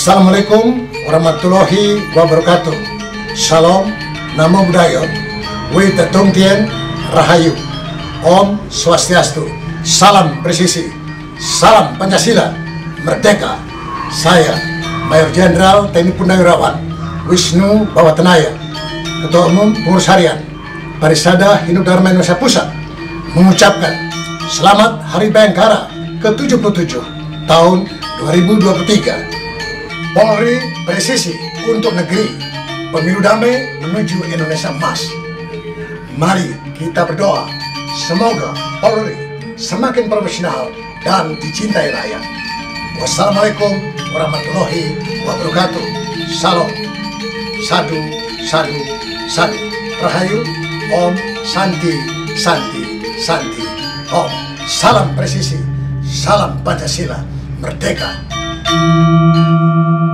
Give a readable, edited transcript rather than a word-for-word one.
Assalamualaikum warahmatullahi wabarakatuh. Shalom, Namo Buddhaya, Wita Tongtien, Rahayu, Om Swastiastu, Salam Presisi, Salam Pancasila, Merdeka. Saya, Mayor Jenderal TNI Purnawirawan Wisnu Bawatenaya, Ketua Umum Pengurus Harian Parisada Hindu Dharma Indonesia Pusat, mengucapkan Selamat Hari Bayangkara ke-77 tahun 2023. Polri presisi untuk negeri, pemilu damai menuju Indonesia emas. Mari kita berdoa, semoga Polri semakin profesional dan dicintai rakyat. Wassalamualaikum warahmatullahi wabarakatuh. Salam, sadu, sadu, sadu. Rahayu, Om, Santi, Santi, Santi, Om. Salam presisi, salam Pancasila, Merdeka.